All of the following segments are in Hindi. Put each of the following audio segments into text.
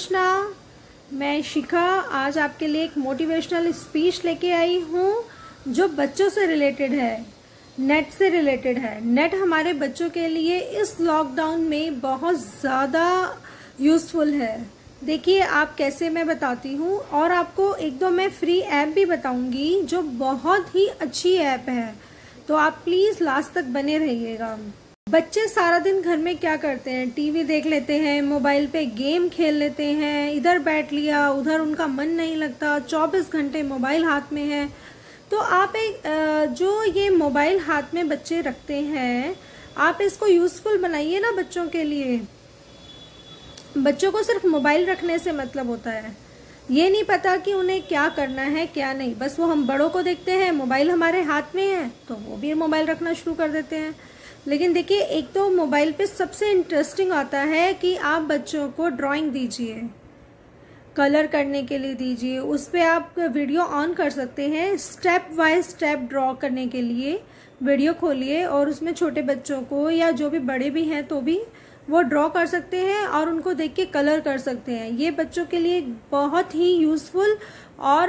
कृष्णा। मैं शिखा आज आपके लिए एक मोटिवेशनल स्पीच लेके आई हूँ जो बच्चों से रिलेटेड है, नेट से रिलेटेड है। नेट हमारे बच्चों के लिए इस लॉकडाउन में बहुत ज़्यादा यूज़फुल है। देखिए आप कैसे, मैं बताती हूँ और आपको एक दो मैं फ्री ऐप भी बताऊंगी जो बहुत ही अच्छी ऐप है, तो आप प्लीज़ लास्ट तक बने रहिएगा। बच्चे सारा दिन घर में क्या करते हैं, टीवी देख लेते हैं, मोबाइल पे गेम खेल लेते हैं, इधर बैठ लिया उधर उनका मन नहीं लगता, 24 घंटे मोबाइल हाथ में है। तो आप एक जो ये मोबाइल हाथ में बच्चे रखते हैं, आप इसको यूज़फुल बनाइए ना बच्चों के लिए। बच्चों को सिर्फ मोबाइल रखने से मतलब होता है, ये नहीं पता कि उन्हें क्या करना है क्या नहीं। बस वो हम बड़ों को देखते हैं, मोबाइल हमारे हाथ में है तो वो भी मोबाइल रखना शुरू कर देते हैं। लेकिन देखिए एक तो मोबाइल पे सबसे इंटरेस्टिंग आता है कि आप बच्चों को ड्राइंग दीजिए, कलर करने के लिए दीजिए, उस पर आप वीडियो ऑन कर सकते हैं। स्टेप बाय स्टेप ड्रॉ करने के लिए वीडियो खोलिए और उसमें छोटे बच्चों को या जो भी बड़े भी हैं तो भी वो ड्रॉ कर सकते हैं और उनको देख के कलर कर सकते हैं। ये बच्चों के लिए बहुत ही यूज़फुल और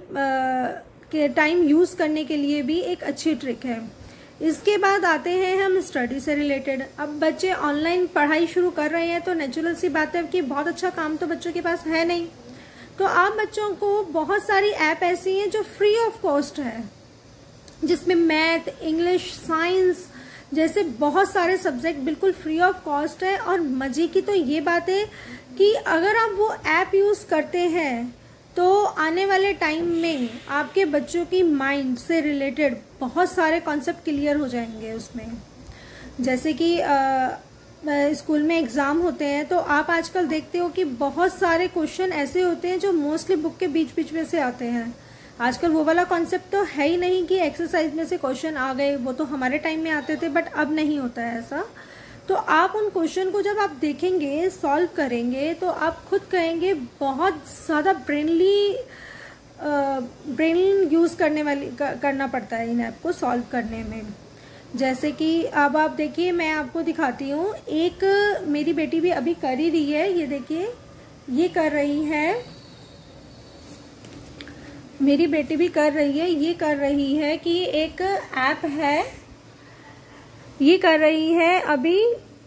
टाइम यूज़ करने के लिए भी एक अच्छी ट्रिक है। इसके बाद आते हैं हम स्टडी से रिलेटेड। अब बच्चे ऑनलाइन पढ़ाई शुरू कर रहे हैं तो नेचुरल सी बात है कि बहुत अच्छा काम तो बच्चों के पास है नहीं, तो आप बच्चों को बहुत सारी ऐप ऐसी हैं जो फ्री ऑफ कॉस्ट है, जिसमें मैथ, इंग्लिश, साइंस जैसे बहुत सारे सब्जेक्ट बिल्कुल फ्री ऑफ कॉस्ट है। और मजे की तो ये बात है कि अगर आप वो ऐप यूज़ करते हैं तो आने वाले टाइम में आपके बच्चों की माइंड से रिलेटेड बहुत सारे कॉन्सेप्ट क्लियर हो जाएंगे उसमें। जैसे कि स्कूल में एग्ज़ाम होते हैं तो आप आजकल देखते हो कि बहुत सारे क्वेश्चन ऐसे होते हैं जो मोस्टली बुक के बीच बीच में से आते हैं। आजकल वो वाला कॉन्सेप्ट तो है ही नहीं कि एक्सरसाइज में से क्वेश्चन आ गए, वो तो हमारे टाइम में आते थे बट अब नहीं होता है ऐसा। तो आप उन क्वेश्चन को जब आप देखेंगे, सॉल्व करेंगे तो आप खुद कहेंगे बहुत ज़्यादा ब्रेन यूज़ करना पड़ता है इन ऐप को सॉल्व करने में। जैसे कि अब आप देखिए, मैं आपको दिखाती हूँ, एक मेरी बेटी भी अभी कर ही रही है। ये देखिए ये कर रही है, मेरी बेटी भी कर रही है। ये कर रही है कि एक ऐप है, ये कर रही है अभी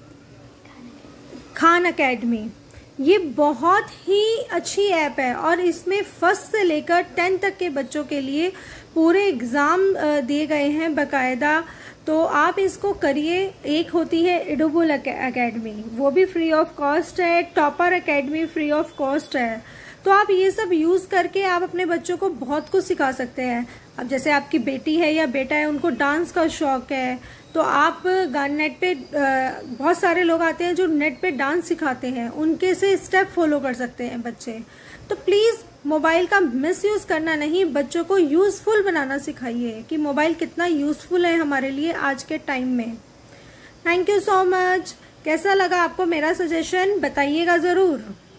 खान एकेडमी। ये बहुत ही अच्छी ऐप है और इसमें फर्स्ट से लेकर 10 तक के बच्चों के लिए पूरे एग्ज़ाम दिए गए हैं बाकायदा। तो आप इसको करिए। एक होती है एडुबल एकेडमी, वो भी फ्री ऑफ कॉस्ट है। Topper academy free of cost है। तो आप ये सब यूज़ करके आप अपने बच्चों को बहुत कुछ सिखा सकते हैं। अब जैसे आपकी बेटी है या बेटा है, उनको डांस का शौक है, तो आप नेट पे बहुत सारे लोग आते हैं जो नेट पे डांस सिखाते हैं, उनके से स्टेप फॉलो कर सकते हैं बच्चे। तो प्लीज़ मोबाइल का मिसयूज़ करना नहीं, बच्चों को यूज़फुल बनाना सिखाइए कि मोबाइल कितना यूज़फुल है हमारे लिए आज के टाइम में। Thank you so much. कैसा लगा आपको मेरा सजेशन, बताइएगा ज़रूर।